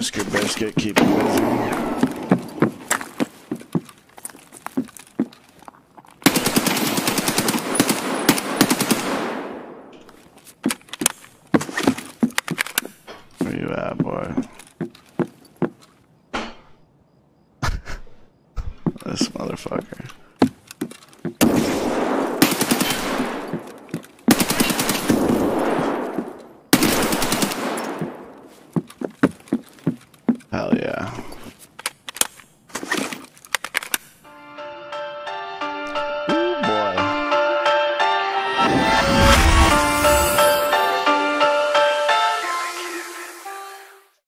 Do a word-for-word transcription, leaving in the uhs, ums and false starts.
Whisker Biscuit, keep it busy. Where you at, boy? This motherfucker. Hell yeah.